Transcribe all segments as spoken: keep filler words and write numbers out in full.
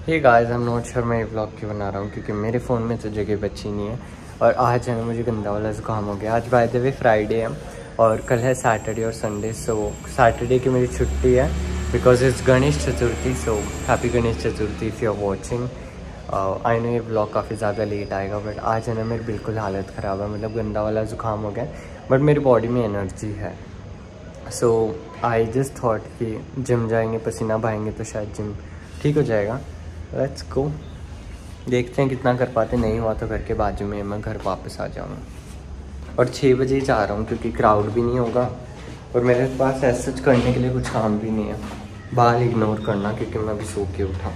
ये guys I am not sure मैं ये व्लॉग क्यों बना रहा हूँ, क्योंकि मेरे फ़ोन में तो जगह बची नहीं है और आज है ना मुझे गंदा वाला जुकाम हो गया। आज बाय द वे फ्राइडे है और कल है सैटरडे और संडे। सो सैटरडे की मेरी छुट्टी है because it's Ganesh Chaturthi. So happy Ganesh Chaturthi if you are watching. I know ये व्लॉग काफ़ी ज़्यादा लेट आएगा, बट आज है ना मेरी बिल्कुल हालत ख़राब है, मतलब गंदा वाला जुकाम हो गया, बट मेरी बॉडी में एनर्जी है। सो आई जस्ट थॉट कि जिम जाएंगे, पसीना बहाएंगे तो शायद जिम ठीक हो जाएगा। लेट्स गो, देखते हैं कितना कर पाते। नहीं हुआ तो घर के बाजू में मैं घर वापस आ जाऊँगा और छः बजे ही जा रहा हूँ क्योंकि क्राउड भी नहीं होगा और मेरे पास ऐसा सच करने के लिए कुछ काम भी नहीं है। बाल इग्नोर करना क्योंकि मैं अभी सो के उठा।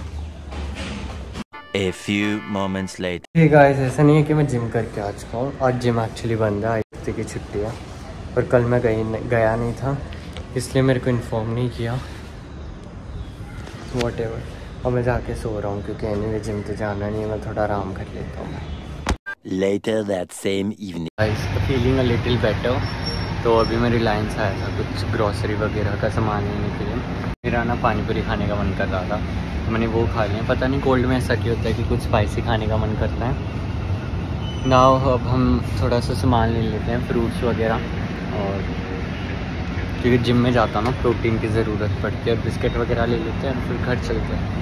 A few moments later. ठीक है, ऐसा नहीं है कि मैं जिम करके आ चुका हूँ। आज जिम एक्चुअली बंद है, आज हफ्ते की छुट्टी है और कल मैं गई गया नहीं था इसलिए मेरे को इन्फॉर्म नहीं किया। वॉट एवर, और मैं जाके सो रहा हूँ क्योंकि एनीवे जिम तो जाना नहीं है, मैं थोड़ा आराम कर लेता हूँ। Later that same evening. Feeling a little better. तो अभी मैं रिलायंस आया था कुछ ग्रॉसरी वगैरह का सामान लेने के लिए। मेरा ना पानी पूरी खाने का मन कर रहा था, तो मैंने वो खा लिया। पता नहीं कोल्ड में ऐसा क्यों होता है कि कुछ स्पाइसी खाने का मन करता है ना। अब हम थोड़ा सा सामान ले लेते हैं, फ्रूट्स वगैरह, और क्योंकि जिम में जाता हूँ ना प्रोटीन की ज़रूरत पड़ती है। और बिस्किट वगैरह ले लेते हैं और फिर घर चलते हैं।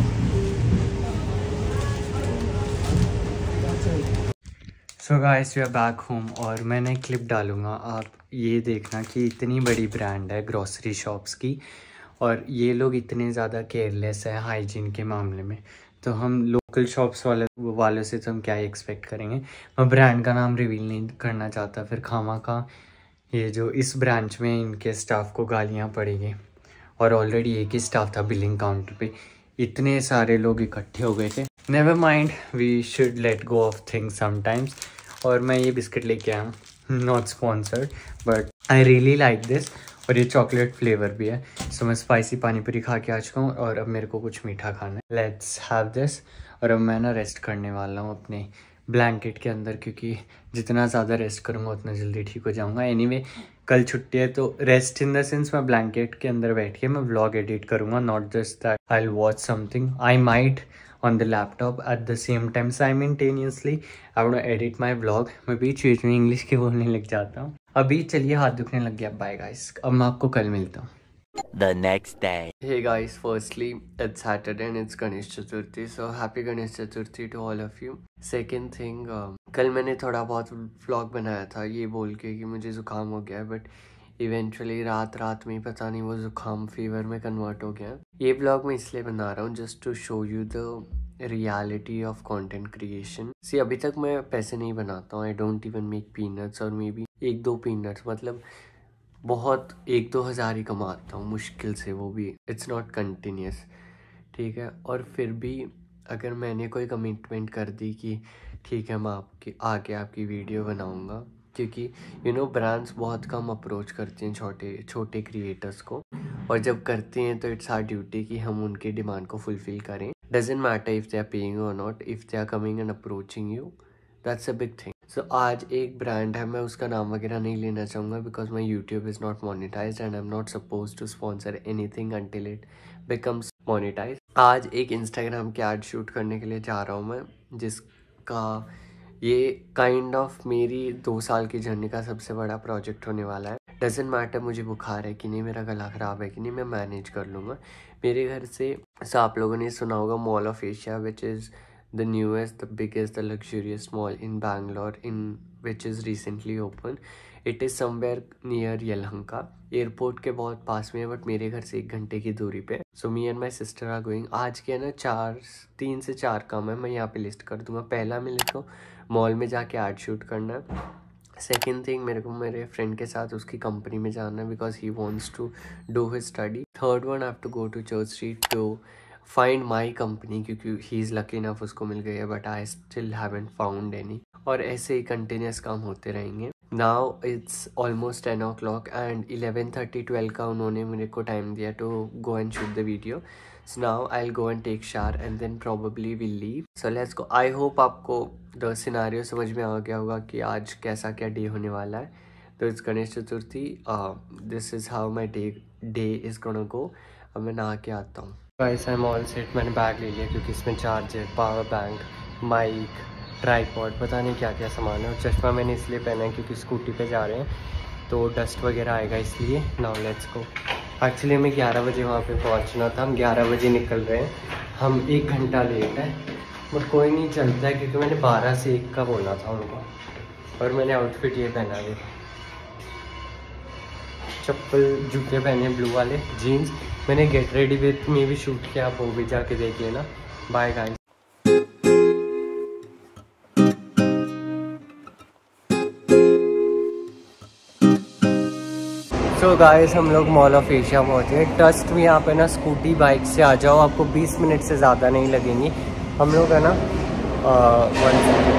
So guys we are back home और मैंने एक क्लिप डालूँगा, आप ये देखना कि इतनी बड़ी ब्रांड है ग्रॉसरी शॉप्स की और ये लोग इतने ज़्यादा केयरलेस है हाइजीन के मामले में, तो हम लोकल शॉप्स वाले वालों से तो हम क्या ही एक्सपेक्ट करेंगे। मैं ब्रांड का नाम रिवील नहीं करना चाहता, फिर खामा का ये जो इस ब्रांच में इनके स्टाफ को गालियाँ पड़ेगी। और ऑलरेडी एक ही स्टाफ था बिलिंग काउंटर पे, इतने सारे लोग इकट्ठे हो गए थे। Never mind, we should let go of things sometimes. और मैं ये बिस्किट लेके आया हूँ, not sponsored but I really like this, और ये चॉकलेट फ्लेवर भी है। सो मैं स्पाइसी पानी पूरी खा के आ चुका हूँ और अब मेरे को कुछ मीठा खाना है। Let's have this. और अब मैं ना रेस्ट करने वाला हूँ अपने ब्लैंकेट के अंदर, क्योंकि जितना ज़्यादा रेस्ट करूँगा उतना जल्दी ठीक हो जाऊँगा। एनीवे कल छुट्टी है तो रेस्ट इन द सेंस मैं ब्लैंकेट के अंदर बैठ के मैं व्लॉग एडिट करूँगा, not just that I will watch something. I might on the laptop at the same time simultaneously I want to edit my vlog। मैं बीच बीच में इंग्लिश के बोलने लग जाता हूँ। अभी चलिए हाथ दुखने लग गया। बाय गाइस, अब मैं आपको कल मिलता हूँ। The next day. Hey guys, firstly it's Saturday and it's Ganesh Chaturthi, so happy Ganesh Chaturthi to all of you। Second thing, uh, कल मैंने थोड़ा बहुत vlog बनाया था ये बोल के कि मुझे जुकाम हो गया है, बट इवेंचुअली रात रात में पता नहीं वो जुकाम फीवर में कन्वर्ट हो गया। ये ब्लॉग मैं इसलिए बना रहा हूँ just to show you the reality of content creation. See अभी तक मैं पैसे नहीं बनाता हूँ, I don't even make peanuts, और मे बी एक दो पीनट्स मतलब बहुत एक दो हज़ार ही कमाता हूँ मुश्किल से, वो भी इट्स नॉट कंटिन्यूस, ठीक है। और फिर भी अगर मैंने कोई कमिटमेंट कर दी कि ठीक है मैं आपके आके आपकी वीडियो बनाऊँगा, क्योंकि यू नो ब्रांड्स बहुत कम अप्रोच करती हैं छोटे छोटे क्रिएटर्स को, और जब करती हैं तो इट्स आवर ड्यूटी कि हम उनकी डिमांड को फुलफिल करें। Doesn't matter if they are paying or not, if they are coming and approaching you, that's a big thing. So आज एक ब्रांड है, मैं उसका नाम वगैरह नहीं लेना चाहूँगा because my YouTube is not monetise and I am not suppose to sponsor anything until it becomes monetise. आज एक इंस्टाग्राम के एड शूट करने के लिए जा रहा हूँ मैं, जिसका ये काइंड ऑफ मेरी दो साल की जर्नी का सबसे बड़ा प्रोजेक्ट होने वाला है। डजेंट मैटर मुझे बुखार है कि नहीं, मेरा गला ख़राब है कि नहीं, मैं मैनेज कर लूँगा। मेरे घर से सब आप लोगों ने सुना होगा mall of Asia, which is the newest the biggest the luxurious mall in Bangalore, in which is recently open. It is somewhere near Yelahanka, airport के बहुत पास में है, बट मेरे घर से एक घंटे की दूरी पे। So me and my sister are going. आज के ना चार तीन से चार काम है, मैं यहाँ पे लिस्ट कर दूंगा। पहला मेरे को मॉल में जाके आर्ट शूट करना है। सेकेंड थिंग, मेरे को मेरे फ्रेंड के साथ उसकी कंपनी में जाना है because he wants to do his study. Third one, I have to go to Church Street to find my company, क्योंकि ही इज़ लकी इनफ उसको मिल गई है, but I still haven't found any. और ऐसे ही कंटिन्यूस काम होते रहेंगे। Now it's almost ten o'clock and eleven thirty twelve का उन्होंने मेरे को टाइम दिया to go and shoot the video. So now I'll go and take shower and then probably we'll leave. So let's go. I hope आपको the scenario समझ में आ गया होगा कि आज कैसा क्या डे होने वाला है। तो it's Ganesh Chaturthi, this is how my day day is gonna go. अब मैं नहा के आता हूँ। Guys I am all set. मैंने बैग ले लिया क्योंकि इसमें charger, power bank, mic, tripod, पता नहीं क्या क्या सामान है। और चश्मा मैंने इसलिए पहना है क्योंकि स्कूटी पे जा रहे हैं तो डस्ट वगैरह आएगा, इसलिए। Now let's go. एक्चुअली हमें ग्यारह बजे वहाँ पे पहुँचना था, हम ग्यारह बजे निकल रहे हैं। हम एक घंटा लेट है बट कोई नहीं, चलता है क्योंकि मैंने बारह से एक का बोला था उनको। और मैंने आउटफिट ये पहना है, चप्पल जूते पहने ब्लू वाले, जीन्स। मैंने गेट रेडी विथ में भी शूट किया, आप वो भी जाके देख लेना। Bye guys. सो गाइस हम लोग मॉल ऑफ एशिया पहुँचे। ट्रस्ट में यहाँ पे ना स्कूटी बाइक से आ जाओ, आपको बीस मिनट से ज़्यादा नहीं लगेंगी। हम लोग है ना वन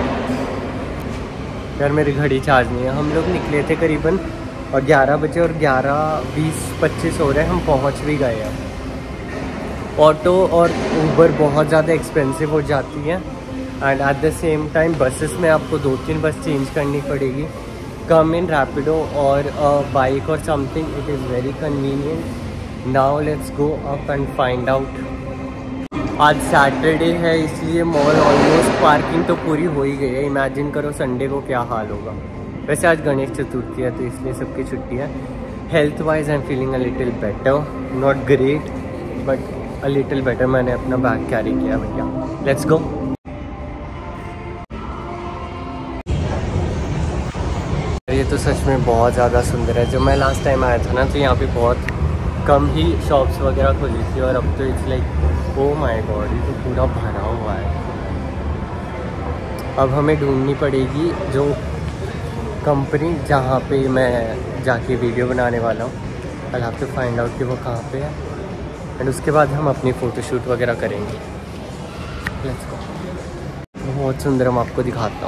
यार मेरी घड़ी चार्ज नहीं है। हम लोग निकले थे करीबन और ग्यारह बजे और ग्यारह बीस पच्चीस हो रहे हैं, हम पहुंच भी गए हैं। ऑटो और ऊबर बहुत ज़्यादा एक्सपेंसिव हो जाती है and at the same time buses में आपको दो तीन बस चेंज करनी पड़ेगी। कम इन रैपिडो और बाइक और something, it is very convenient. Now let's go up and find out. आज सैटरडे है इसलिए मॉल ऑलमोस्ट पार्किंग तो पूरी हो ही गई है। इमेजिन करो संडे को क्या हाल होगा। वैसे आज गणेश चतुर्थी है तो इसलिए सबकी छुट्टी है। Health wise I am feeling a little better, not great but a little better. मैंने अपना बैग कैरी किया भैया। Let's go. ये तो सच में बहुत ज़्यादा सुंदर है। जब मैं लास्ट टाइम आया था ना तो यहाँ पे बहुत कम ही शॉप्स वगैरह खुली थी और अब तो it's like oh my god, ये तो पूरा भरा हुआ है। अब हमें ढूंढनी पड़ेगी जो कंपनी जहाँ पे मैं जाके वीडियो बनाने वाला हूँ। I have to find out कि वो कहाँ पे है एंड उसके बाद हम अपनी फ़ोटोशूट वगैरह करेंगे। Let's go. बहुत सुंदर, हम आपको दिखाता हूँ।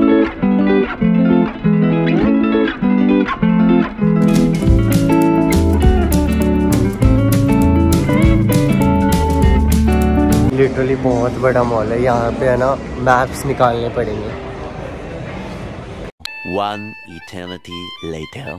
लिटरली बहुत बड़ा मॉल है। यहाँ पे है ना मैप्स निकालने पड़ेंगे। One eternity later.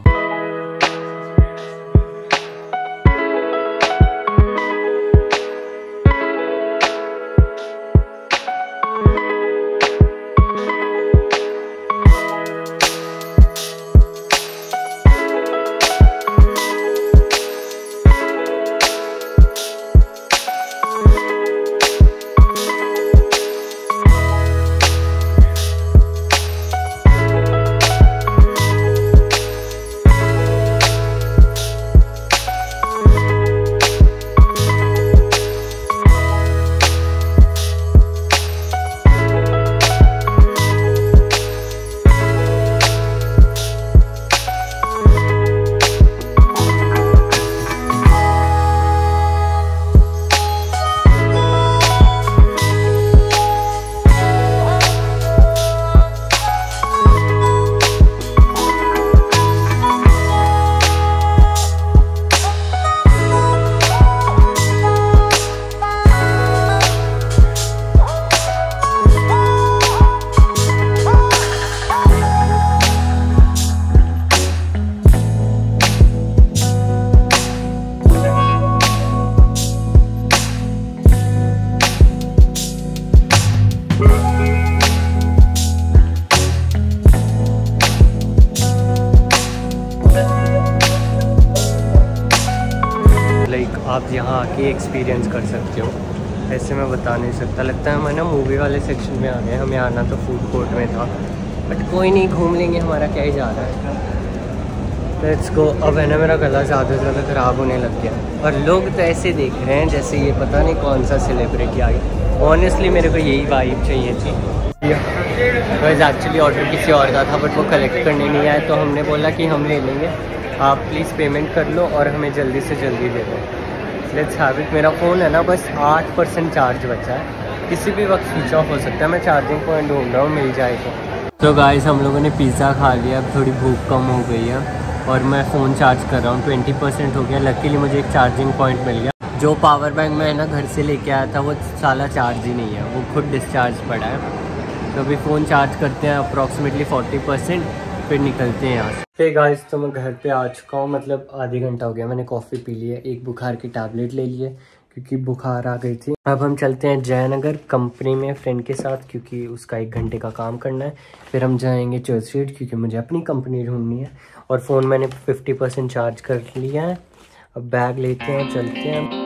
आप यहाँ आके एक्सपीरियंस कर सकते हो। ऐसे मैं बता नहीं सकता। लगता है मैं ना मूवी वाले सेक्शन में आ गए। हमें आना तो फूड कोर्ट में था बट कोई नहीं, घूम लेंगे, हमारा क्या ही जा रहा है। Let's go. अब है ना मेरा गला ज़्यादा से ज़्यादा ख़राब होने लग गया और लोग तो ऐसे देख रहे हैं जैसे ये पता नहीं कौन सा सेलिब्रिटी आ गया। ऑनेस्टली मेरे को यही वाइब चाहिए थी। वैसे एक्चुअली ऑर्डर किसी और का था बट वो कलेक्ट करने नहीं आया तो हमने बोला कि हम ले लेंगे, आप प्लीज़ पेमेंट कर लो और हमें जल्दी से जल्दी दे दो। Let's have it. मेरा फ़ोन है ना बस आठ परसेंट चार्ज बचा है, किसी भी वक्त स्विच ऑफ हो सकता है। मैं चार्जिंग पॉइंट ढूंढ रहा हूँ, मिल जाएगा। तो गाइस हम लोगों ने पिज़्ज़ा खा लिया, अब थोड़ी भूख कम हो गई है और मैं फ़ोन चार्ज कर रहा हूँ। ट्वेंटी परसेंट हो गया। लकीली मुझे एक चार्जिंग पॉइंट मिल गया। जो पावर बैंक मैं ना घर से लेके आया था वो साला चार्ज ही नहीं है, वो खुद डिस्चार्ज पड़ा है। तो अभी फ़ोन चार्ज करते हैं अप्रॉक्सीमेटली फोर्टी परसेंट, फिर निकलते हैं यहाँ से। हे गाइस तो मैं घर पे आ चुका हूँ, मतलब आधी घंटा हो गया। मैंने कॉफ़ी पी ली है, एक बुखार की टैबलेट ले ली है क्योंकि बुखार आ गई थी। अब हम चलते हैं जयनगर कंपनी में फ्रेंड के साथ, क्योंकि उसका एक घंटे का काम करना है। फिर हम जाएंगे चर्च स्ट्रीट क्योंकि मुझे अपनी कंपनी ढूंढनी है। और फ़ोन मैंने फिफ्टी परसेंट चार्ज कर लिया है। अब बैग लेते हैं, चलते हैं।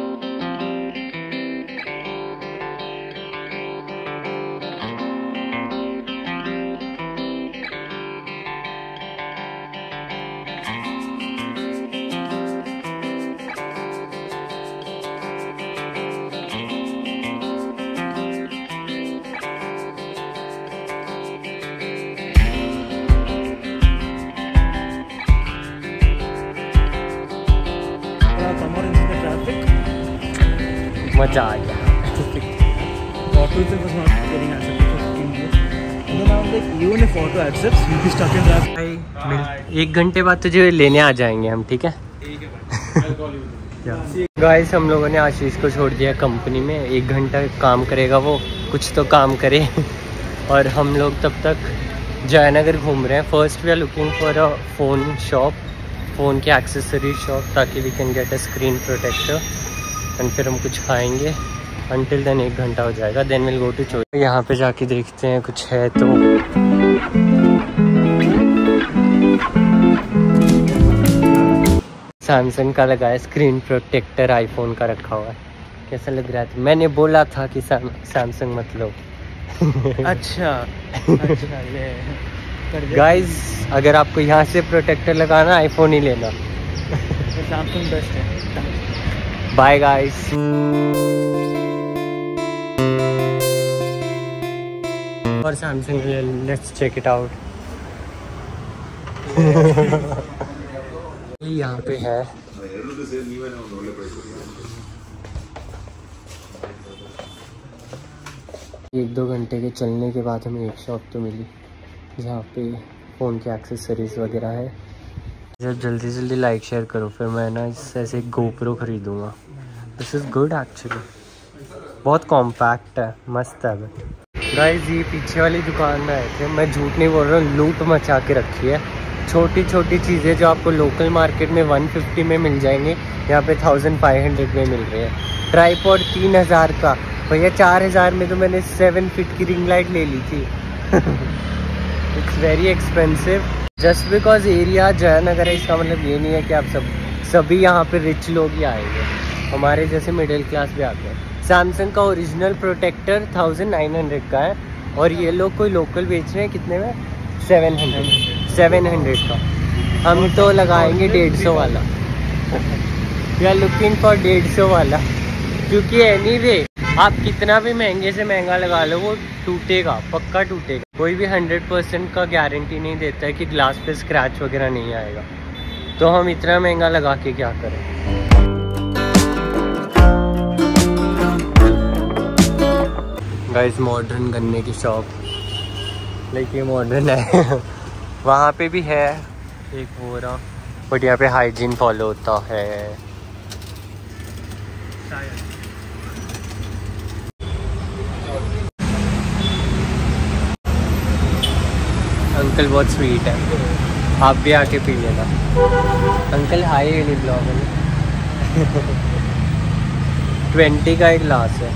मजा आ गया। Photo itself was not getting accepted for fifteen minutes. And then I was like, even if photo accepts, you'll be stuck in traffic. एक घंटे बाद तुझे लेने आ जाएंगे हम, ठीक है? गाइस हम लोगों ने आशीष को छोड़ दिया कंपनी में। एक घंटा काम करेगा वो, कुछ तो काम करे। और हम लोग तब तक जयनगर घूम रहे हैं। First we are looking for a phone shop, phone की एक्सेसरी शॉप, ताकि we can get a screen protector. And फिर हम कुछ खाएंगे। अंटिल देन एक घंटा हो जाएगा। देन विल गो टू चो। यहाँ पे जाके देखते हैं कुछ है तो। सैमसंग का लगा है स्क्रीन प्रोटेक्टर, आईफोन का रखा हुआ है। कैसा लग रहा था? मैंने बोला था कि सैमसंग मत लो। अच्छा अच्छा ये गाइस अगर आपको यहाँ से प्रोटेक्टर लगाना, आईफोन ही लेना। सैमसंग बेस्ट है। Bye guys. और Samsung, let's check it out. यहाँ पे है एक दो घंटे के चलने के बाद हमें एक शॉप तो मिली जहाँ पे फ़ोन की एक्सेसरीज वगैरह है। जब जल्दी जल्दी लाइक शेयर करो, फिर मैं ना इस ऐसे एक गोप्रो खरीदूँगा। दिस इज़ गुड एक्चुअली, बहुत कॉम्पैक्ट है, मस्त है। गाइस ये पीछे वाली दुकान में आए थे, मैं झूठ नहीं बोल रहा हूँ, लूट मचा के रखी है। छोटी छोटी चीज़ें जो आपको लोकल मार्केट में वन फिफ्टी में मिल जाएंगे, यहाँ पे थाउजेंड फाइव हंड्रेड में मिल रहे हैं। ट्राईपॉड तीन हज़ार का, भैया चार हज़ार में तो मैंने सेवन फीट की रिंग लाइट ले ली थी। It's very expensive. Just because area Jayanagar है, इसका मतलब ये नहीं है कि आप सब सभी यहाँ पे रिच लोग ही आएंगे। हमारे जैसे मिडिल क्लास भी आते हैं। सैमसंग का original protector thousand nine hundred का है, और ये लोग कोई लोकल बेच रहे हैं कितने में? सेवन हंड्रेड सेवन हंड्रेड का। हम तो लगाएंगे डेढ़ सौ वाला। वी आर लुकिंग फॉर डेढ़ सौ वाला, क्योंकि एनीवे आप कितना भी महंगे से महंगा लगा लो, वो टूटेगा, पक्का टूटेगा। कोई भी हंड्रेड परसेंट का गारंटी नहीं देता है कि ग्लास पे स्क्रैच वगैरह नहीं आएगा। तो हम इतना महंगा लगा के क्या करें। गाइस मॉडर्न गन्ने की शॉप, लाइक ये मॉडर्न है। वहाँ पे भी है एक वो रहा, बट यहाँ पे हाइजीन फॉलो होता है। अंकल बहुत स्वीट है, आप भी आके पी लेना। अंकल हाई वाली ब्लॉग है। ट्वेंटी का एक ग्लास है,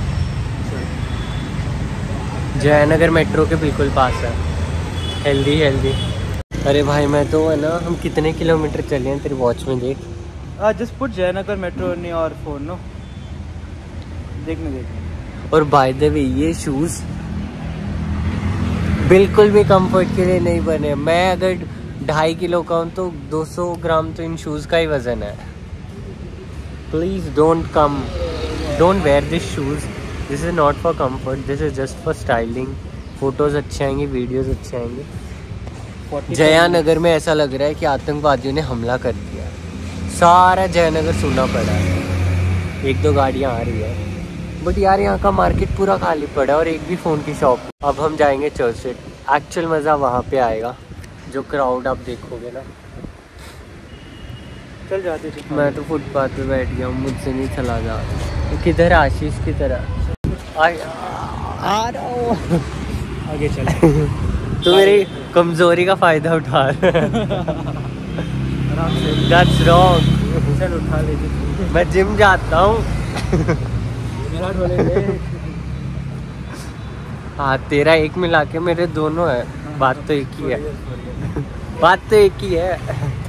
जयनगर मेट्रो के बिल्कुल पास है। Healthy healthy. अरे भाई मैं तो है ना, हम कितने किलोमीटर चले हैं तेरी वॉच में देख। Just put Jayanagar metro in your phone, no देखने देखने। और बाय द वे ये शूज़ बिल्कुल भी कंफर्ट के लिए नहीं बने। मैं अगर ढाई किलो का हूँ तो दो सौ ग्राम तो इन शूज़ का ही वजन है। Please don't come, don't wear this shoes. This is not for comfort, this is just for styling. Photos अच्छे आएंगे, वीडियोज़ अच्छे आएंगे। जयनगर में ऐसा लग रहा है कि आतंकवादियों ने हमला कर दिया। सारा जयनगर सूना पड़ा है, एक दो गाड़ियाँ आ रही है, बट यार यहाँ का मार्केट पूरा खाली पड़ा है और एक भी फ़ोन की शॉप। अब हम जाएंगे चर्च स्ट्रीट। एक्चुअल मज़ा वहाँ पे आएगा, जो क्राउड आप देखोगे ना। चल जाते थे। मैं तो फुटपाथ पे बैठ गया हूँ, मुझसे नहीं चला जा रहा। किधर आशीष की तरह आ, आ रहा हूँ। आगे चल। तो मेरी कमज़ोरी का फ़ायदा उठा That's wrong। चल उठा ले। मैं जिम जाता हूँ। मेरा ढोलेंगे। हाँ तेरा एक मिला के मेरे दोनों है, बात तो एक ही है, बात तो एक ही है।